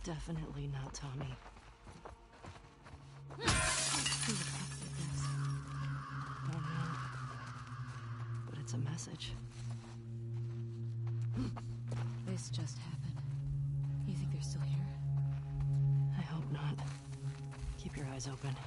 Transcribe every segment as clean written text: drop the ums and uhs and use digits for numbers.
Definitely not Tommy. Who the fuck did this? Don't know. But it's a message. This just happened. You think they're still here? I hope not. Keep your eyes open.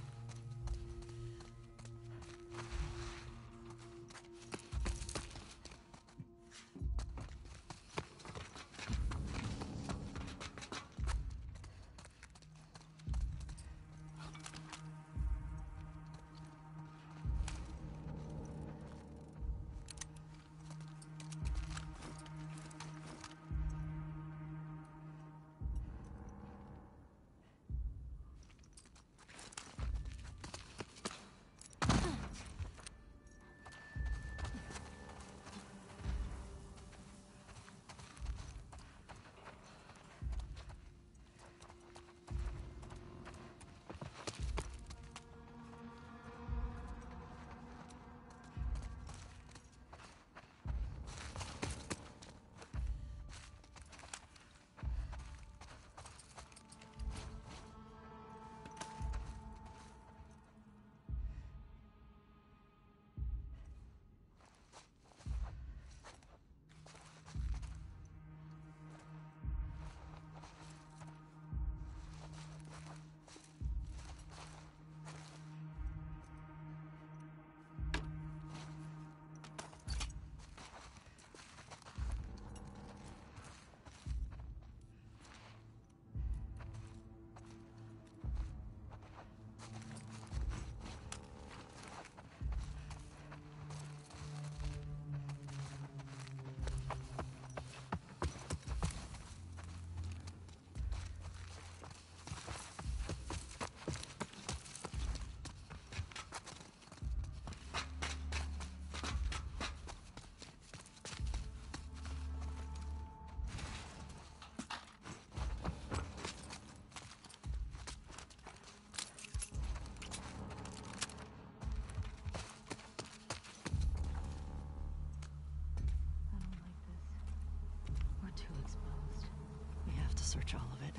Search all of it.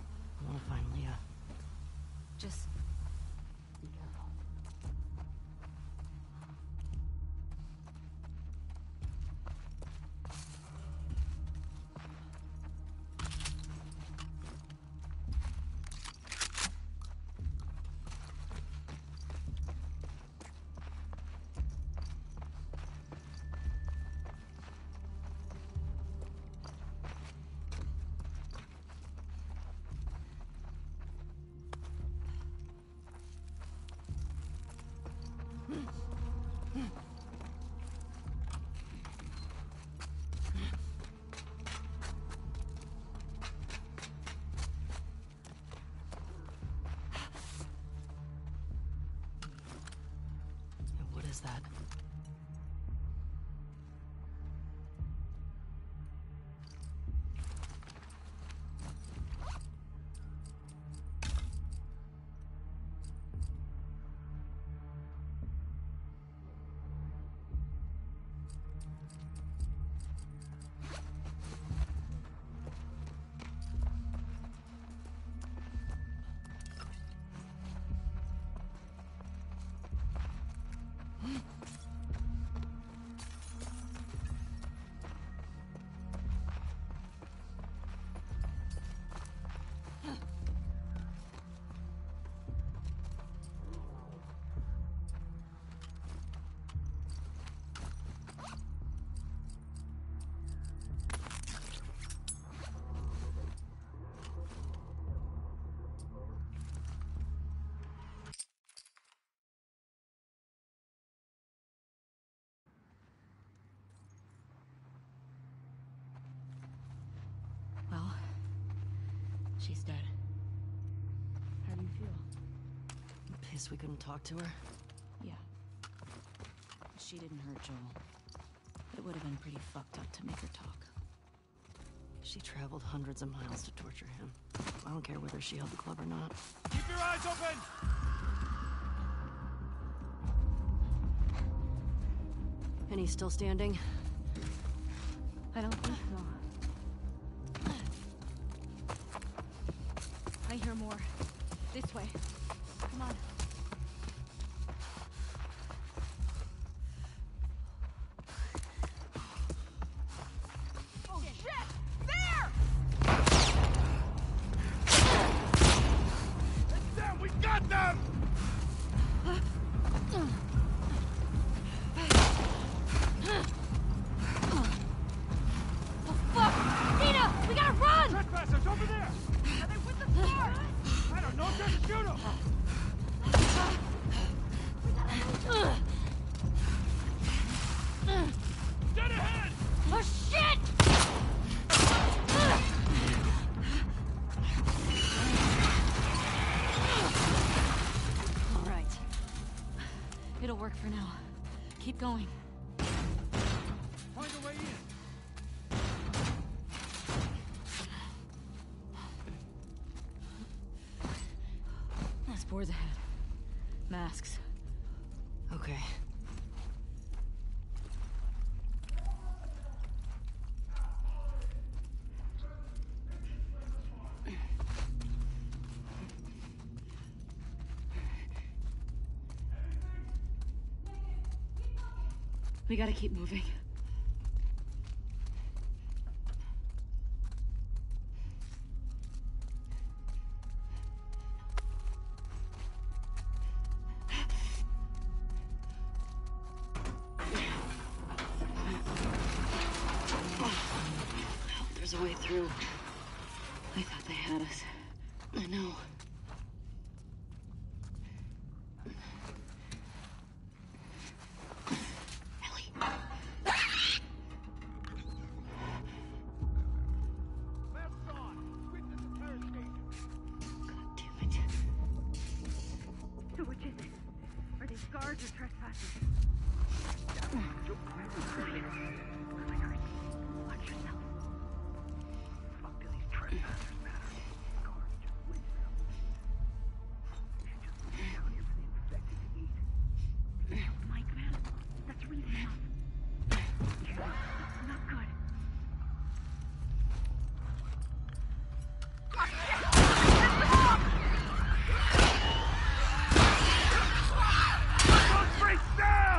I want to find Leah. Just be careful. What is that? Well, she's dead. How do you feel? I'm pissed we couldn't talk to her. Yeah. She didn't hurt Joel. It would have been pretty fucked up to make her talk. She traveled hundreds of miles to torture him. I don't care whether she held the club or not. Keep your eyes open! And he's still standing? I don't think so. more. This way. Come on. Oh shit! There! It's them! We got them! Oh fuck! Nina! We gotta run! Trespassers over there! Are they with the car? I don't know, just shoot them! Dead ahead! Oh shit! All right. It'll work for now. Keep going. Find a way in. Spores ahead. Masks. Okay. We gotta keep moving. There's a way through. I thought they had us. I know. Ellie. Masks on! Quick to the fire station! God damn it. So which is it? Are they guards or trespassers? Watch yourself. Fuck do these trespassers matter? Guards just wait for them. You should just lay down here for the infected to eat. Mike, man. That's really enough. Not good. Don't break down!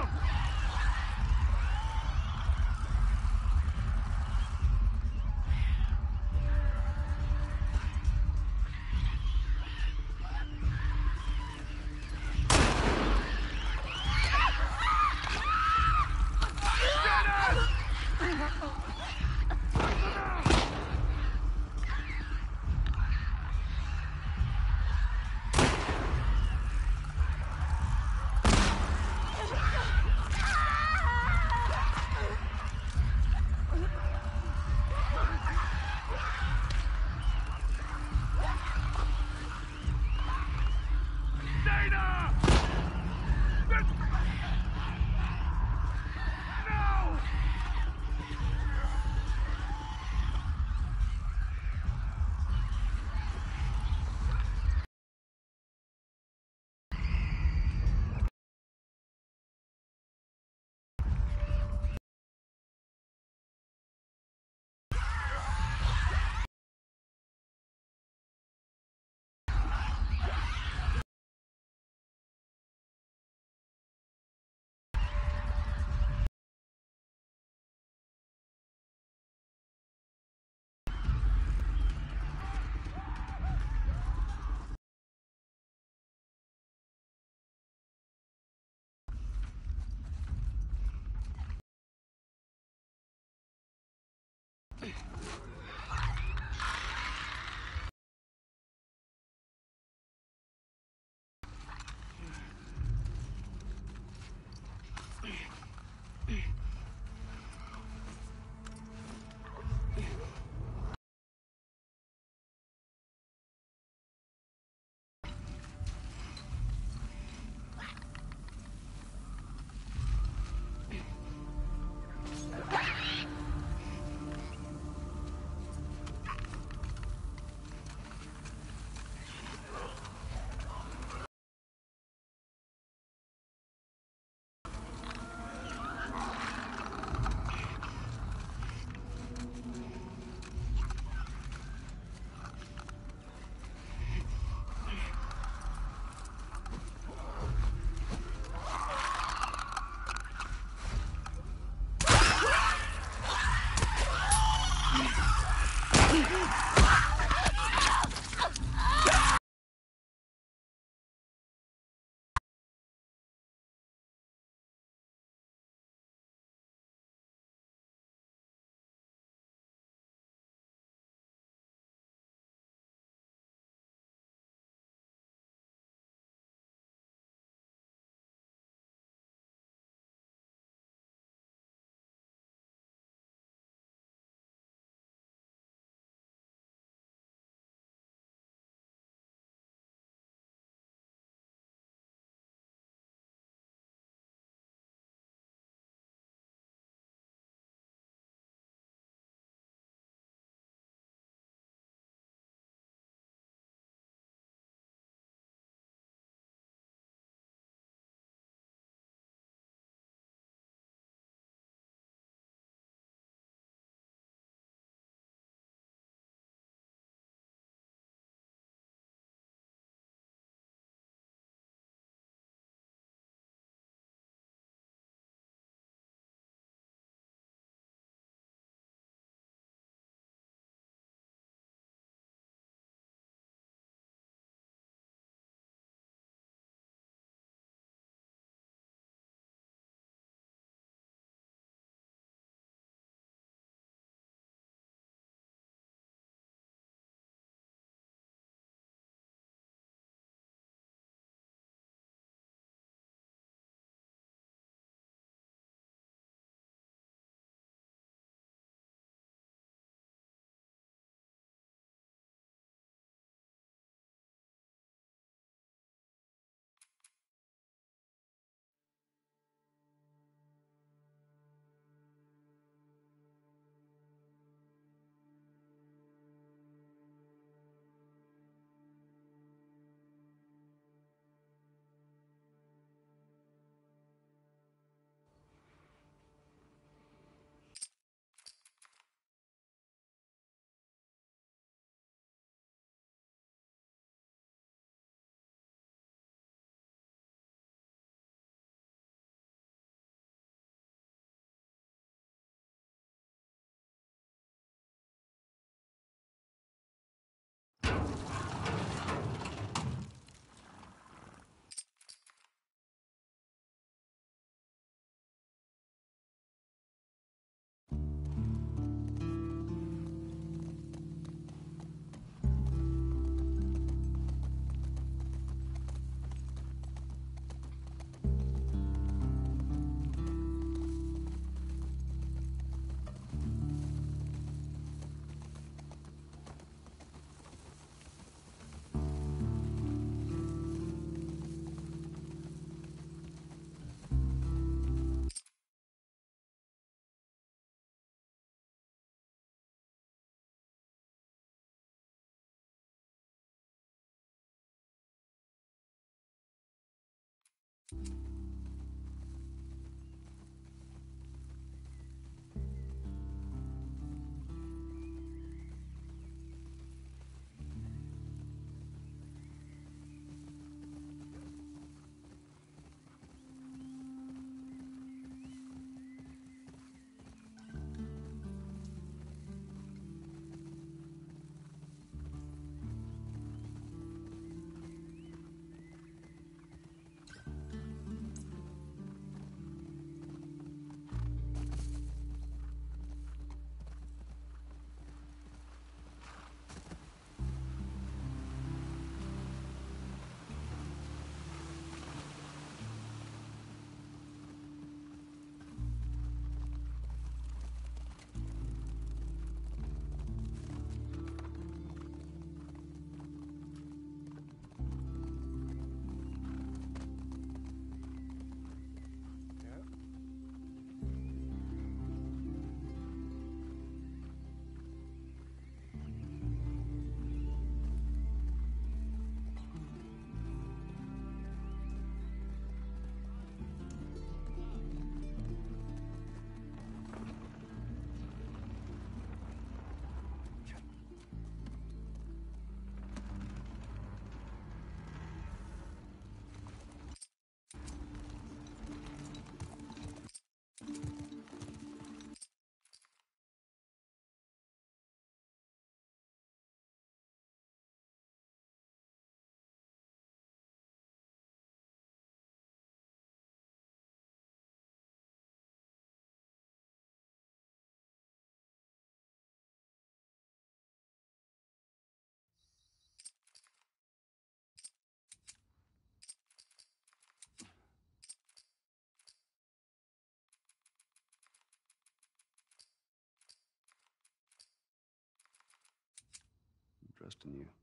I'm trusting you.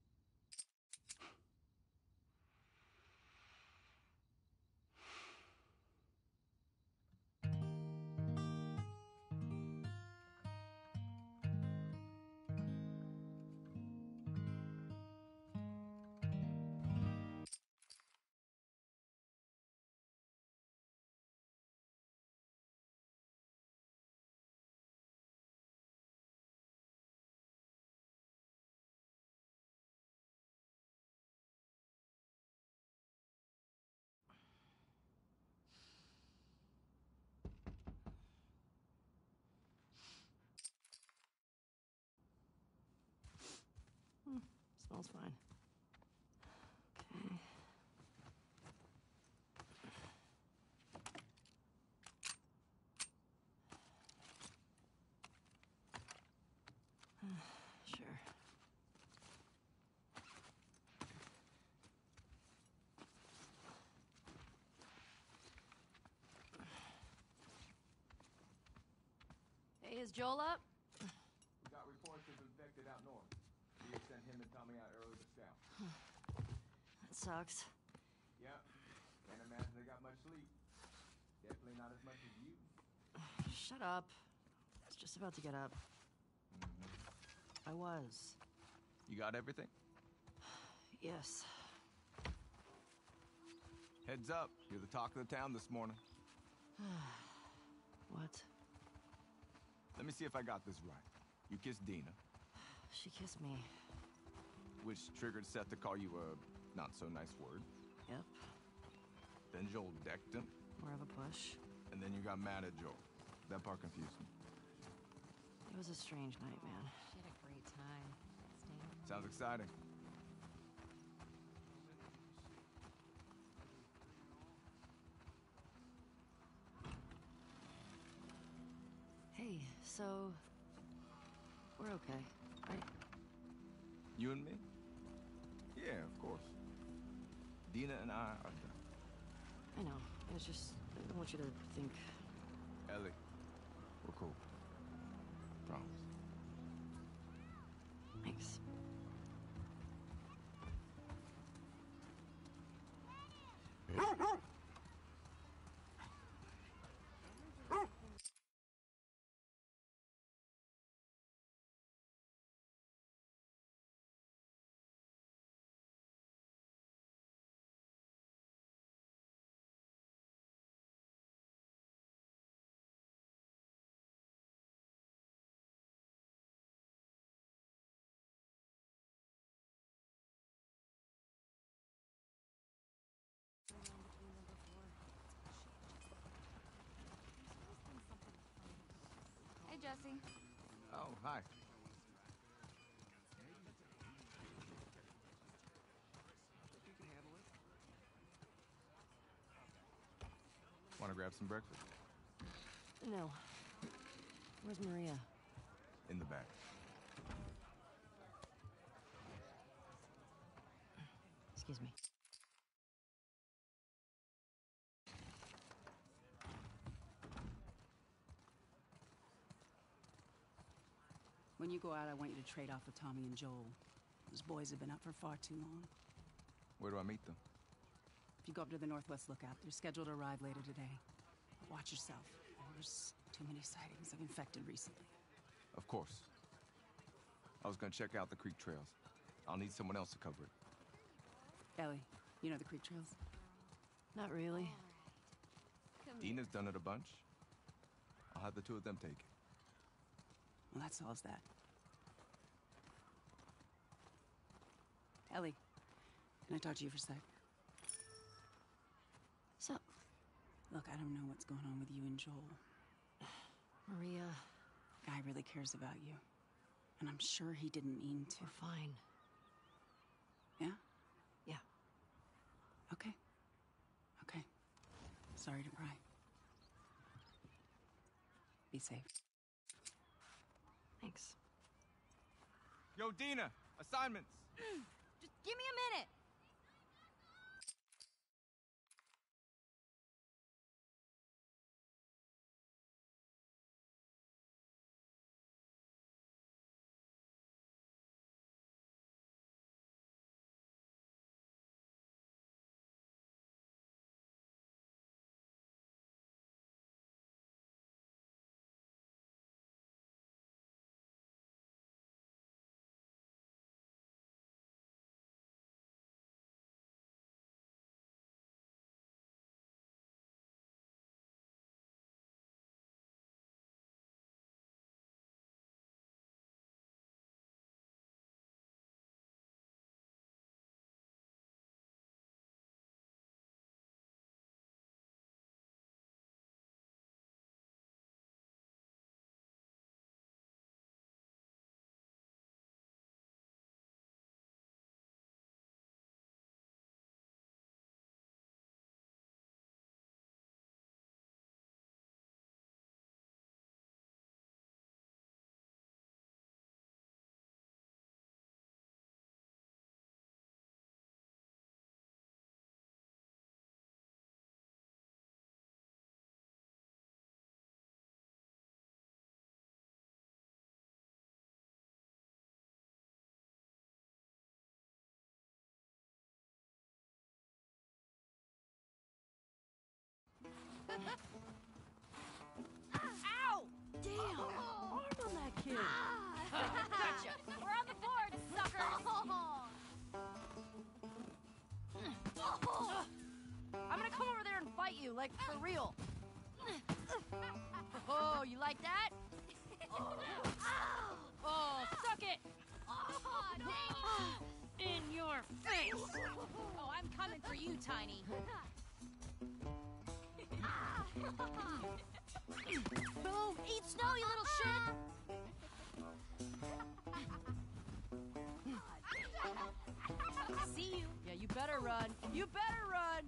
Smells fine. Okay. Sure. Hey, is Joel up? We got reports of infected out north. We have sent him and Tommy out early to scout. That sucks. Yeah, can't imagine they got much sleep. Definitely not as much as you. Shut up. I was just about to get up. I was. You got everything? Yes. Heads up, you're the talk of the town this morning. What? Let me see if I got this right. You kissed Dina, She kissed me. which triggered Seth to call you a not-so-nice word. Yep. Then Joel decked him, More of a push. and then you got mad at Joel. That part confused me. It was a strange night, man. She had a great time. Stan. Sounds exciting. Hey, so... we're okay, right? You and me? Yeah, of course. Dina and I are done. I know. It's just... I don't want you to think... Ellie, we're cool. Promise. Thanks. Jesse. Oh, hi. Want to grab some breakfast? No. Where's Maria? In the back. Excuse me. When you go out, I want you to trade off with Tommy and Joel. Those boys have been up for far too long. Where do I meet them? If you go up to the Northwest Lookout, they're scheduled to arrive later today. Watch yourself. There's too many sightings of infected recently. Of course. I was gonna check out the creek trails. I'll need someone else to cover it. Ellie, you know the creek trails? Not really. Dina's done it a bunch. I'll have the two of them take it. Well, that solves that. Ellie, can I talk to you for a sec? So, Look, I don't know what's going on with you and Joel. Maria, Guy really cares about you. And I'm sure he didn't mean to. we're fine. Yeah? Yeah. Okay. Okay. Sorry to pry. Be safe. Thanks. Yo, Dina! Assignments! Just give me a minute. Ow! Damn! Arm on that kid! Gotcha! We're on the board, suckers! I'm gonna come over there and fight you, like, for real. Oh, you like that? Oh, suck it! In your face! Oh, I'm coming for you, Tiny. Boom! Eat snow, you little shit! See you. Yeah, you better run. You better run!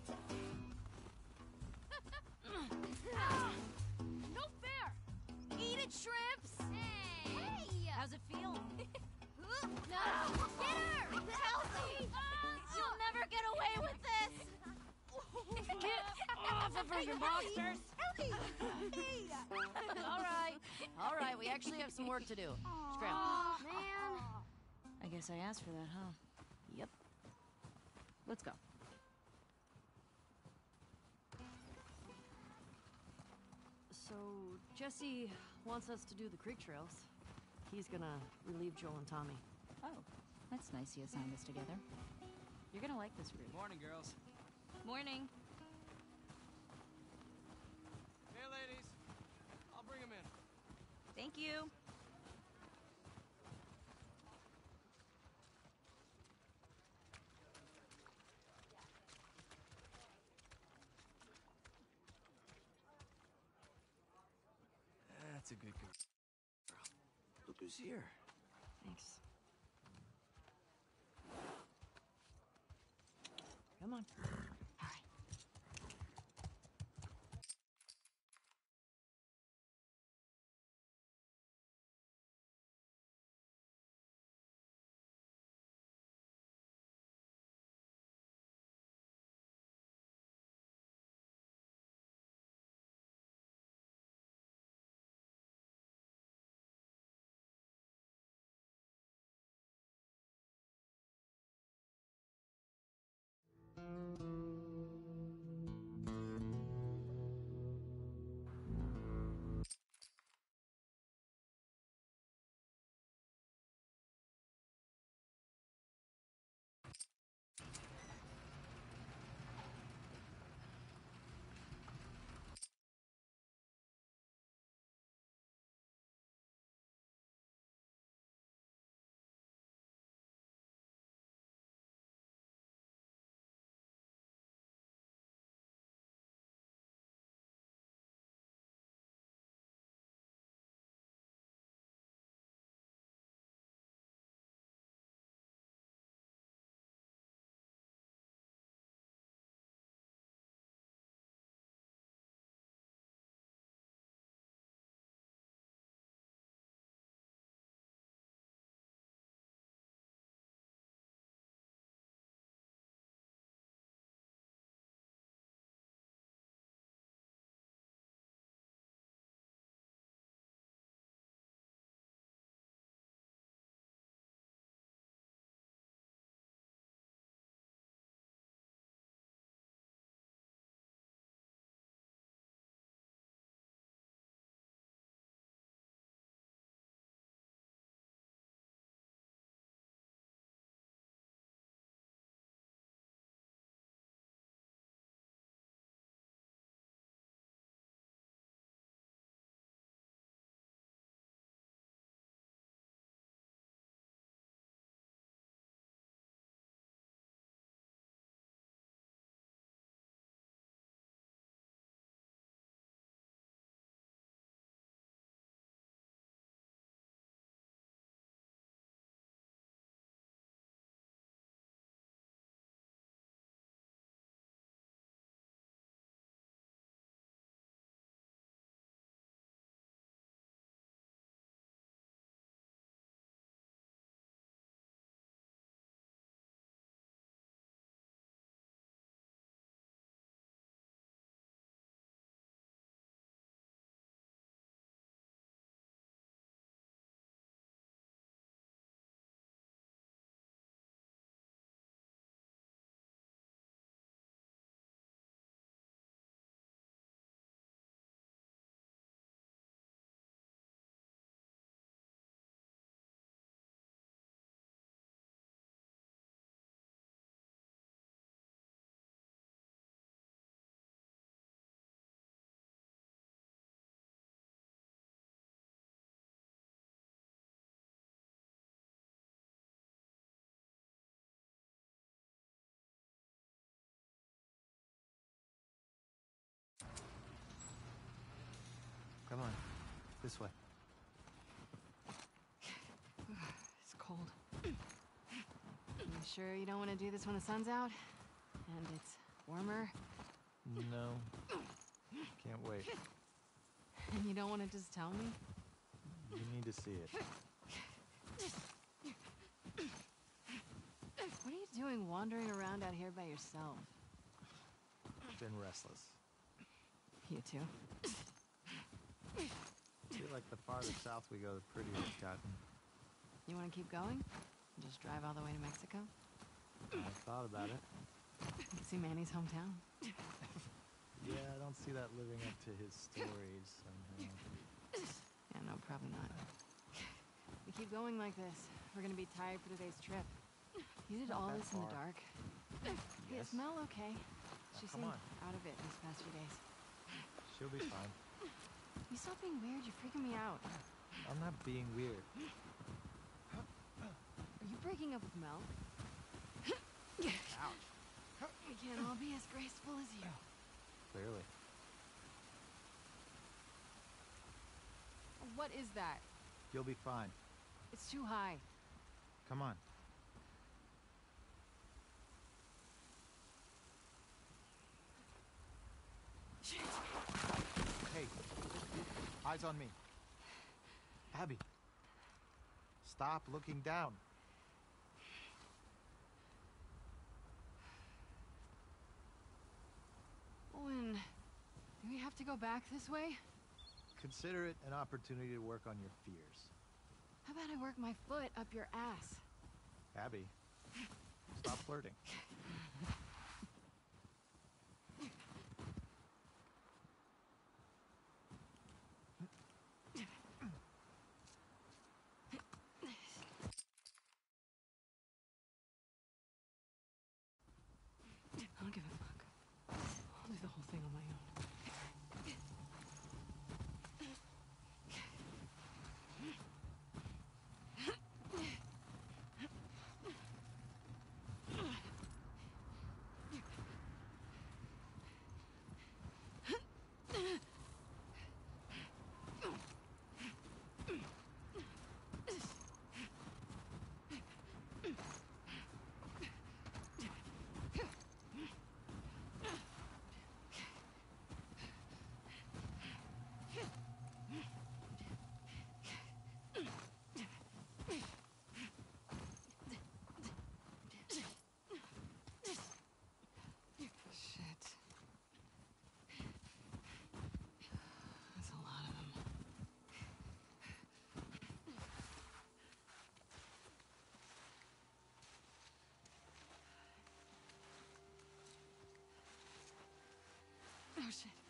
No fair! Eat it, shrimps! Hey! How's it feel? No! Get her! Kelsey! You'll never get away with this! Get off of her, you monsters! Ellie! Hey! All right, we actually have some work to do. Scram. Man! I guess I asked for that, huh? Yep. Let's go. So, Jesse wants us to do the creek trails. He's gonna relieve Joel and Tommy. Oh, that's nice he assigned us together. You're gonna like this group. Morning, girls. Morning. Hey, ladies. I'll bring them in. Thank you. That's That's a good girl. Look who's here. Thanks. Come on. All right. Come on, this way. It's cold. You sure you don't want to do this when the sun's out? And it's warmer? No. Can't wait. And you don't want to just tell me? You need to see it. What are you doing wandering around out here by yourself? Been restless. You too? I feel like the farther south we go, the prettier it's gotten. You want to keep going? Just drive all the way to Mexico? I thought about it. You can see Manny's hometown. Yeah, I don't see that living up to his stories somehow. Yeah, no, probably not. We keep going like this, we're gonna be tired for today's trip. You did Not all that this in the far. dark. Hey, Yes. is Mel okay? She come seemed on. out of it these past few days. She'll be fine. You stop being weird, you're freaking me out. I'm not being weird. Are you breaking up with Mel? Ouch. We can't all be as graceful as you. Clearly. What is that? You'll be fine. It's too high. Come on. Shit. Hey, eyes on me. Abby, stop looking down. Owen, do we have to go back this way? Consider it an opportunity to work on your fears. How about I work my foot up your ass? Abby, stop flirting. I don't give a fuck. I'll do the whole thing on my own. Shit. That's a lot of them. Oh shit.